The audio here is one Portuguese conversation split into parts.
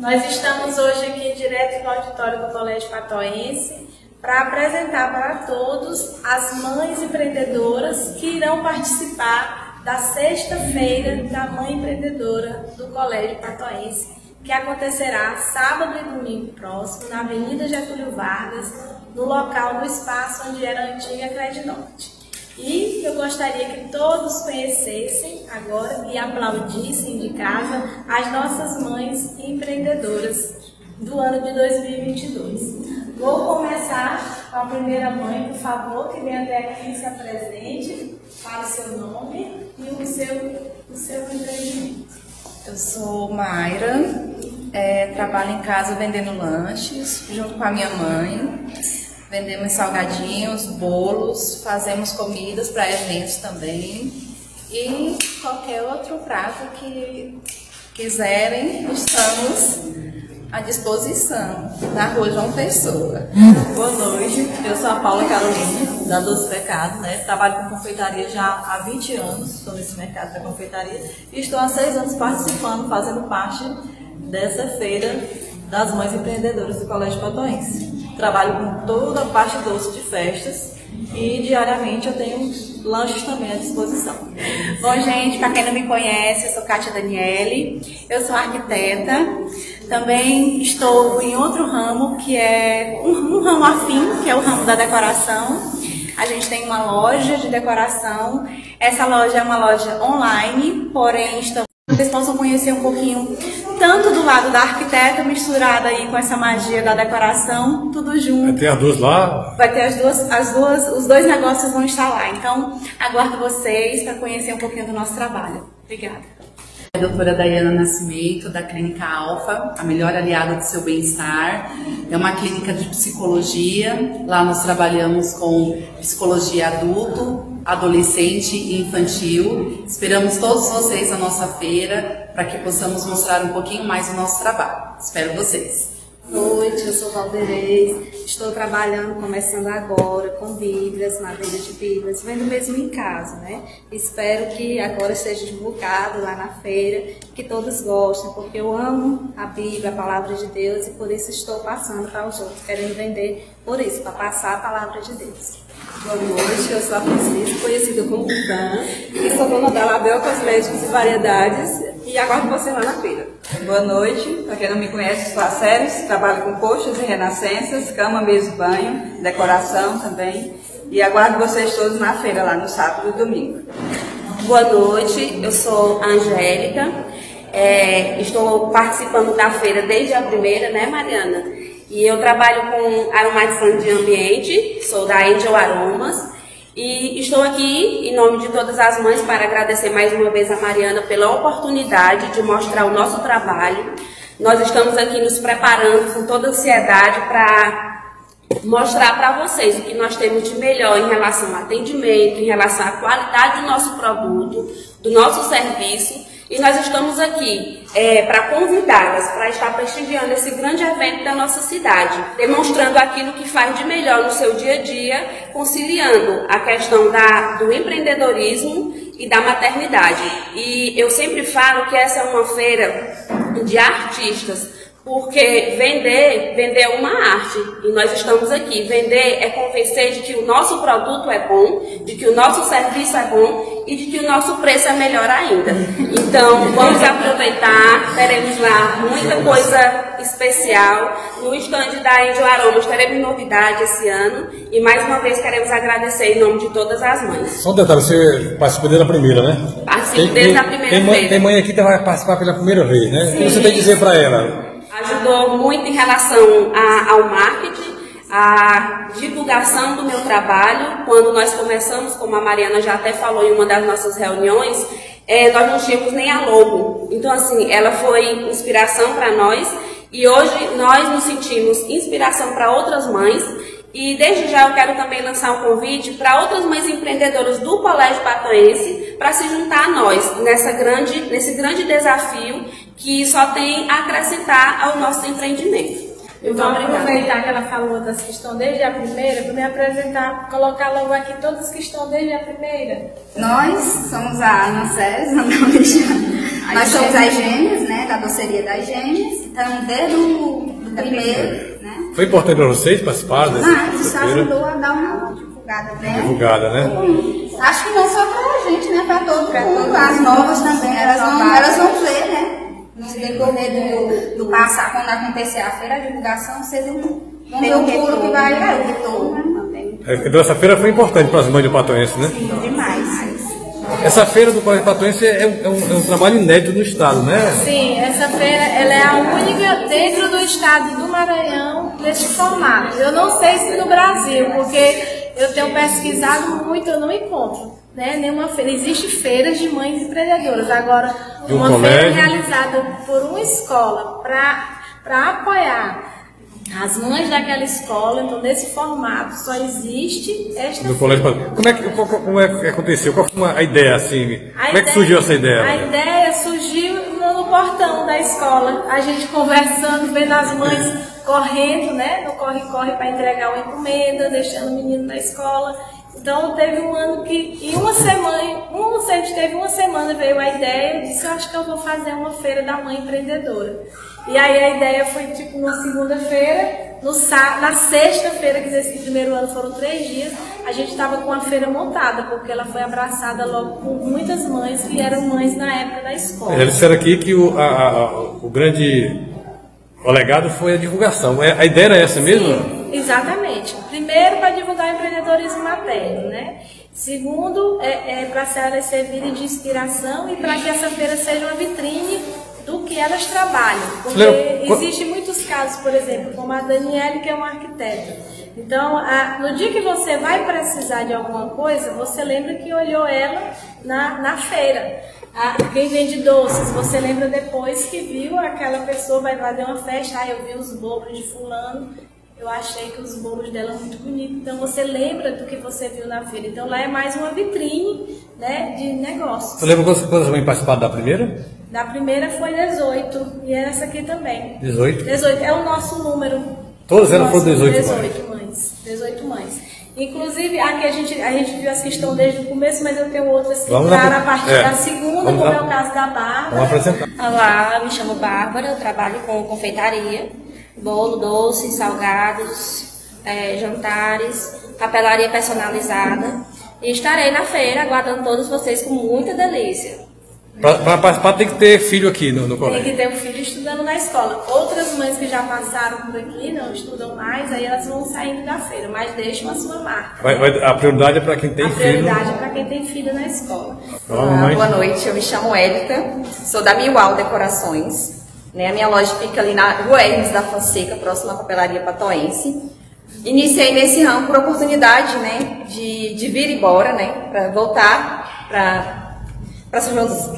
Nós estamos hoje aqui direto no auditório do Colégio Patoense para apresentar para todos as mães empreendedoras que irão participar da sexta-feira da Mãe Empreendedora do Colégio Patoense, que acontecerá sábado e domingo próximo na Avenida Getúlio Vargas, no local do espaço onde era a antiga Credinorte. E eu gostaria que todos conhecessem agora e aplaudissem de casa as nossas mães empreendedoras do ano de 2022. Vou começar com a primeira mãe, por favor, que venha até aqui, se apresente, fale seu nome e o seu empreendimento. Eu sou Mayra, trabalho em casa vendendo lanches, junto com a minha mãe. Vendemos salgadinhos, bolos, fazemos comidas para eventos também. E qualquer outro prato que quiserem, estamos à disposição, na Rua João Pessoa. Boa noite, eu sou a Paula Carolina, da Doce Pecado, trabalho com confeitaria já há 20 anos, estou nesse mercado da confeitaria e estou há 6 anos participando, fazendo parte dessa feira das mães empreendedoras do Colégio Patoense. Trabalho com toda a parte doce de festas e diariamente eu tenho lanches também à disposição. Bom, gente, para quem não me conhece, eu sou Kátia Daniele, eu sou arquiteta, também estou em outro ramo, que é um ramo afim, que é o ramo da decoração. A gente tem uma loja de decoração, essa loja é uma loja online, porém vocês possam conhecer um pouquinho tanto do lado da arquiteta, misturada aí com essa magia da decoração, tudo junto. Vai ter as duas lá? Vai ter os dois negócios vão estar lá. Então, aguardo vocês para conhecer um pouquinho do nosso trabalho. Obrigada. A doutora Daiana Nascimento, da Clínica Alfa, a melhor aliada do seu bem-estar. É uma clínica de psicologia. Lá nós trabalhamos com psicologia adulto, adolescente e infantil. Esperamos todos vocês na nossa feira para que possamos mostrar um pouquinho mais do nosso trabalho. Espero vocês. Boa noite, eu sou Valderez, estou trabalhando, começando agora, com Bíblias, na venda de Bíblias, vendo mesmo em casa, Espero que agora esteja divulgado lá na feira, que todos gostem, porque eu amo a Bíblia, a Palavra de Deus, e por isso estou passando para os outros, querendo vender por isso, para passar a Palavra de Deus. Boa noite, eu sou a Francisca, conhecida como Fran, e sou dona da Label Cosméticos e Variedades, e aguardo você lá na feira. Boa noite, para quem não me conhece, sou a Séries, trabalho com coxas e renascenças, cama, mesa e banho, decoração também, e aguardo vocês todos na feira lá no sábado e domingo. Boa noite, eu sou a Angélica, estou participando da feira desde a primeira, Mariana? E eu trabalho com aromatização de ambiente, sou da Angel Aromas e estou aqui em nome de todas as mães para agradecer mais uma vez a Mariana pela oportunidade de mostrar o nosso trabalho. Nós estamos aqui nos preparando com toda a ansiedade para mostrar para vocês o que nós temos de melhor em relação ao atendimento, em relação à qualidade do nosso produto, do nosso serviço. E nós estamos aqui para convidá-las para estar prestigiando esse grande evento da nossa cidade, demonstrando aquilo que faz de melhor no seu dia a dia, conciliando a questão do empreendedorismo e da maternidade. E eu sempre falo que essa é uma feira de artistas, porque vender é uma arte e nós estamos aqui. Vender é convencer de que o nosso produto é bom, de que o nosso serviço é bom e de que o nosso preço é melhor ainda. Então, vamos aproveitar, teremos lá muita coisa especial. No estande da Angel Aromas teremos novidade esse ano e mais uma vez queremos agradecer em nome de todas as mães. Só um detalhe, você participou desde a primeira, né? Participo desde a primeira vez. Tem mãe aqui que vai participar pela primeira vez, né? Sim, o que você tem que dizer para ela? Ajudou muito em relação ao marketing, a divulgação do meu trabalho. Quando nós começamos, como a Mariana já até falou em uma das nossas reuniões, nós não tínhamos nem a logo. Então, assim, ela foi inspiração para nós e hoje nós nos sentimos inspiração para outras mães. E desde já eu quero também lançar um convite para outras mães empreendedoras do Colégio Patoense para se juntar a nós nesse grande desafio que só tem a acrescentar ao nosso empreendimento. Eu vou aproveitar que ela falou das que estão desde a primeira para me apresentar, colocar logo aqui todas que estão desde a primeira. Nós somos a Ana César, nós somos as Gêmeas, da doceria das Gêmeas. Então, desde o primeiro, né? Foi importante para vocês participar Mas isso dessa feira? ajudou a dar uma divulgada, né? Divulgada, né? Acho que não só pra gente, né? Pra todo mundo. As novas também, elas vão ver, né? No decorrer do passar, quando acontecer a feira, a divulgação, vocês vão ver o público que vai ver o retorno. Então essa feira foi importante para as mães do Patoense, né? Sim, demais. Essa feira do Colégio Patoense é um trabalho inédito no estado, né? Sim, essa feira ela é a única dentro do estado do Maranhão nesse formato. Eu não sei se no Brasil, porque eu tenho pesquisado muito, eu não encontro, né, nenhuma feira. Existem feiras de mães empreendedoras. Agora, uma feira realizada por uma escola para apoiar as mães daquela escola, então nesse formato só existe esta do Colégio Patoense. Como é que aconteceu? Qual foi a ideia assim? Como é que surgiu essa ideia? A ideia surgiu no portão da escola, a gente conversando, vendo as mães correndo, né, no corre-corre para entregar uma encomenda, deixando o menino na escola. Então teve um ano que, em uma semana veio a ideia, eu disse, eu acho que eu vou fazer uma feira da mãe empreendedora. E aí a ideia foi tipo uma segunda-feira, na sexta-feira, que nesse primeiro ano foram 3 dias, a gente estava com a feira montada, porque ela foi abraçada logo por muitas mães que eram mães na época da escola. Eles disseram aqui que o grande legado foi a divulgação. A ideia era essa mesmo? Sim, exatamente. Primeiro, para divulgar o empreendedorismo materno, né? Segundo, para elas servirem de inspiração e para que essa feira seja uma vitrine do que elas trabalham. Porque existem muitos casos, por exemplo, como a Daniele, que é uma arquiteta. Então, no dia que você vai precisar de alguma coisa, você lembra que olhou ela na feira. Quem vende doces, você lembra depois que viu aquela pessoa, vai fazer uma festa, eu vi os bolos de fulano, eu achei que os bolos dela eram muito bonitos. Então você lembra do que você viu na feira. Então lá é mais uma vitrine, né, de negócios. Você lembra quantas mães participaram da primeira? Da primeira foi 18, e essa aqui também. 18? 18, é o nosso número. Todas elas foram 18 mães. 18 mães. Inclusive, aqui a gente viu as que estão desde o começo, mas eu tenho outras que entraram a partir da segunda, como é o caso da Bárbara. Vamos apresentar. Olá, me chamo Bárbara, eu trabalho com confeitaria, bolo, doces, salgados, jantares, papelaria personalizada. E estarei na feira aguardando todos vocês com muita delícia. Para participar tem que ter filho aqui no colégio. Tem que ter um filho estudando na escola. Outras mães que já passaram por aqui não estudam mais, aí elas vão saindo da feira, mas deixam a sua marca. A prioridade é para quem tem filho. A prioridade é para quem tem filho na escola. Olá, boa noite, eu me chamo Érica, sou da Miual Decorações. Né? A minha loja fica ali na Rua Hermes da Fonseca, próxima à Papelaria Patoense. Iniciei nesse ramo por oportunidade, né, de vir embora, né, para voltar para São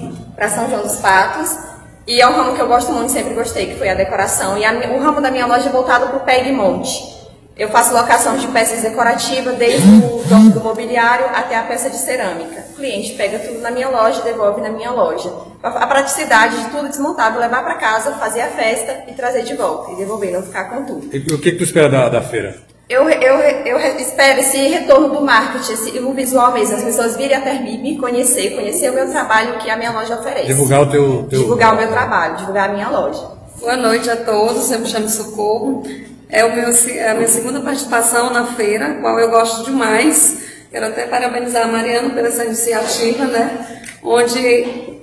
João dos Patos, e é um ramo que eu gosto muito, sempre gostei, que foi a decoração, e o ramo da minha loja é voltado para o Pé e Monte. Eu faço locação de peças decorativas, desde o dono do mobiliário até a peça de cerâmica. O cliente pega tudo na minha loja e devolve na minha loja. A praticidade de tudo desmontável, levar para casa, fazer a festa e trazer de volta, e devolver, não ficar com tudo. E o que tu espera da feira? Eu espero esse retorno do marketing, o visual mesmo, as pessoas virem até mim, me conhecer o meu trabalho que a minha loja oferece. Divulgar o teu... Divulgar o meu trabalho, divulgar a minha loja. Boa noite a todos, eu me chamo Socorro. É a minha segunda participação na feira, qual eu gosto demais. Quero até parabenizar a Mariana pela essa iniciativa, né? Onde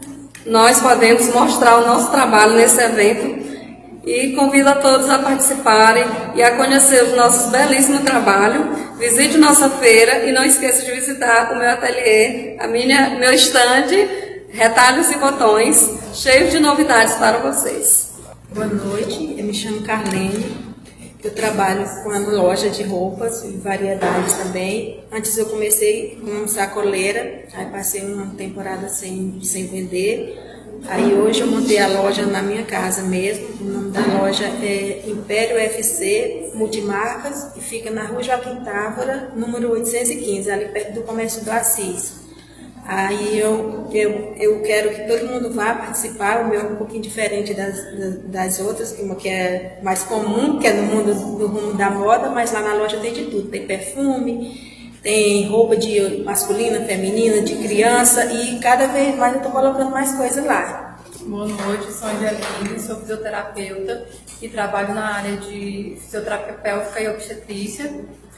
nós podemos mostrar o nosso trabalho nesse evento. E convido a todos a participarem e a conhecer o nosso belíssimo trabalho. Visite nossa feira e não esqueça de visitar o meu ateliê, meu estande, retalhos e botões, cheio de novidades para vocês. Boa noite, eu me chamo Carlene, eu trabalho com uma loja de roupas e variedades também. Antes eu comecei como sacoleira, aí passei uma temporada sem vender. Aí hoje eu montei a loja na minha casa mesmo, o nome da loja é Império FC Multimarcas e fica na Rua Joaquim Távora, número 815, ali perto do Comércio do Assis. Aí eu quero que todo mundo vá participar, o meu é um pouquinho diferente das outras, que é mais comum, que é no mundo da moda, mas lá na loja tem de tudo, tem perfume, tem roupa de masculina, feminina, de criança, e cada vez mais eu estou colocando mais coisas lá. Boa noite, sou Angeline, sou fisioterapeuta e trabalho na área de fisioterapia pélvica e obstetrícia.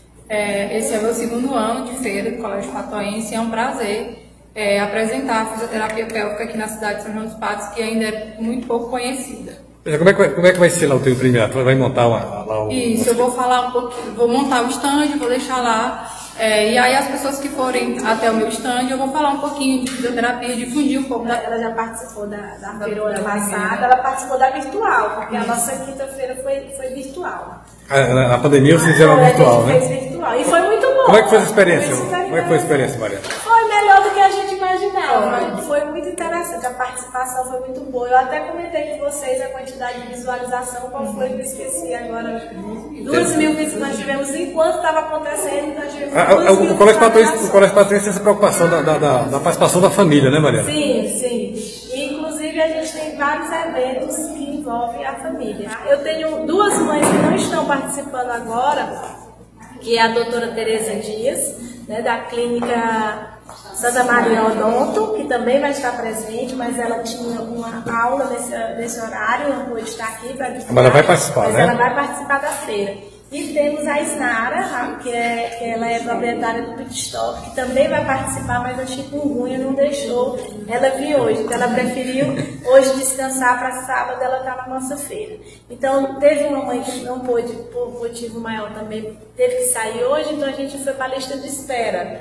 Esse é o meu 2º ano de feira do Colégio Patoense e é um prazer apresentar a fisioterapia pélvica aqui na cidade de São João dos Patos, que ainda é muito pouco conhecida. Como é que vai ser lá o teu empreendimento? Vai montar lá o... Isso, eu vou falar um pouquinho, vou montar o stand, vou deixar lá, e aí as pessoas que forem até o meu stand, eu vou falar um pouquinho de fisioterapia, difundir um pouco da... Ela já participou da feira ano passado, ela participou da virtual, porque a nossa quinta-feira foi virtual. A pandemia vocês fizeram virtual, né? Fez virtual, e foi muito bom. Como é que foi a experiência? Como é que foi a experiência, Mariana? Foi melhor do que a gente imaginava. Foi muito interessante, a participação foi muito boa. Eu até comentei com vocês a quantidade de visualização, qual foi que eu esqueci agora. 2.000 visitas nós tivemos enquanto estava acontecendo, nós tivemos 2.000 O Colégio Patoense tem essa preocupação da participação da família, né, Mariana? Sim. E, inclusive, a gente tem vários eventos que envolvem a família. Eu tenho 2 mães que não estão participando agora, que é a doutora Tereza Dias, né, da clínica Santa Maria Odonto, que também vai estar presente, mas ela tinha uma aula nesse horário, não pôde estar aqui para divulgar. Mas ela vai participar, mas né? ela vai participar da feira. E temos a Isnara, que ela é proprietária do Pit Stop, que também vai participar, mas a chikungunya não deixou ela vir hoje. Então ela preferiu hoje descansar para sábado ela estar na nossa feira. Então teve uma mãe que não pôde, por motivo maior também, teve que sair hoje, então a gente foi para a lista de espera.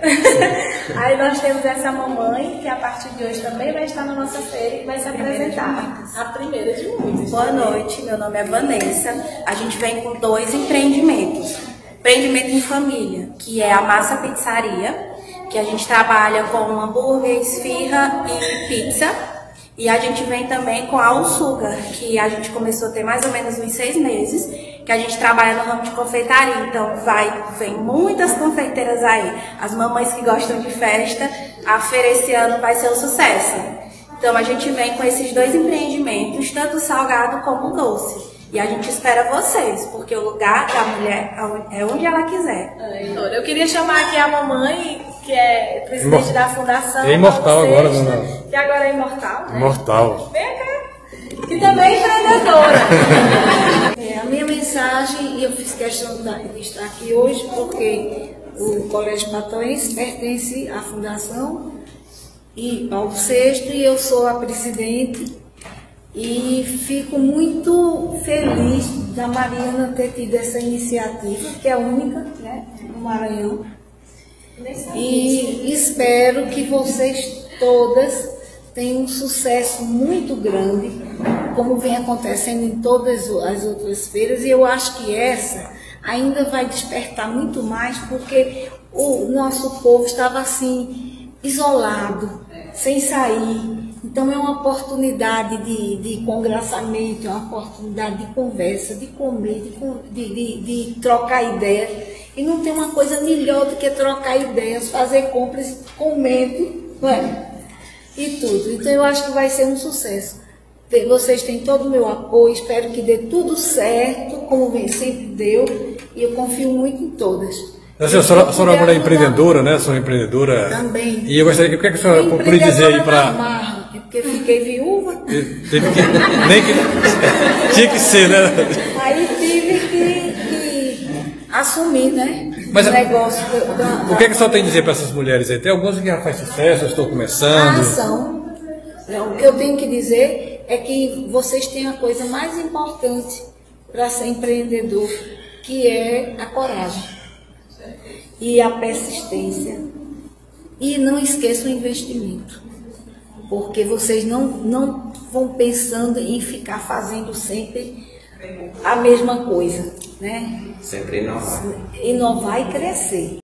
Aí nós temos essa mamãe, que a partir de hoje também vai estar na nossa feira e vai se apresentar. A primeira de muitas. Boa noite, meu nome é Vanessa. A gente vem com 2 empreendimentos. Empreendimento em família, que é a Massa Pizzaria, que a gente trabalha com hambúrguer, esfirra e pizza. E a gente vem também com a Alsuga, que a gente começou a ter mais ou menos uns 6 meses, que a gente trabalha no ramo de confeitaria. Então vem muitas confeiteiras aí. As mamães que gostam de festa, a feira esse ano vai ser um sucesso. Então a gente vem com esses 2 empreendimentos, tanto salgado como doce. E a gente espera vocês, porque o lugar da mulher é onde ela quiser. Eu queria chamar aqui a mamãe, que é presidente da fundação. É imortal agora, dona. Que agora é imortal, né? Imortal. Vem cá. Que também é empreendedora. A minha mensagem, e eu fiz questão de estar aqui hoje, porque o Colégio Patoense pertence à fundação e ao sexto, e eu sou a presidente. E fico muito feliz da Mariana ter tido essa iniciativa, que é a única, né, no Maranhão. E espero que vocês todas tenham um sucesso muito grande, como vem acontecendo em todas as outras feiras. E eu acho que essa ainda vai despertar muito mais, porque o nosso povo estava assim, isolado, sem sair. Então é uma oportunidade de congraçamento, é uma oportunidade de conversa, de comer, de trocar ideias. E não tem uma coisa melhor do que trocar ideias, fazer compras comendo, não é? E tudo. Então eu acho que vai ser um sucesso. Vocês têm todo o meu apoio, espero que dê tudo certo, como sempre deu, e eu confio muito em todas. A senhora agora é empreendedora, né? Sou empreendedora. Também. E eu gostaria, o que é que a senhora poderia dizer aí para... É porque fiquei viúva. Tinha que ser, né? Aí tive que assumir, né? Mas o negócio. O que é que a senhora tem a dizer para essas mulheres aí? Tem algumas que já faz sucesso, estão começando. A ação. O que eu tenho que dizer é que vocês têm a coisa mais importante para ser empreendedor, que é a coragem e a persistência. E não esqueçam o investimento, porque vocês não vão pensando em ficar fazendo sempre a mesma coisa, né? Sempre inovar. Inovar e crescer.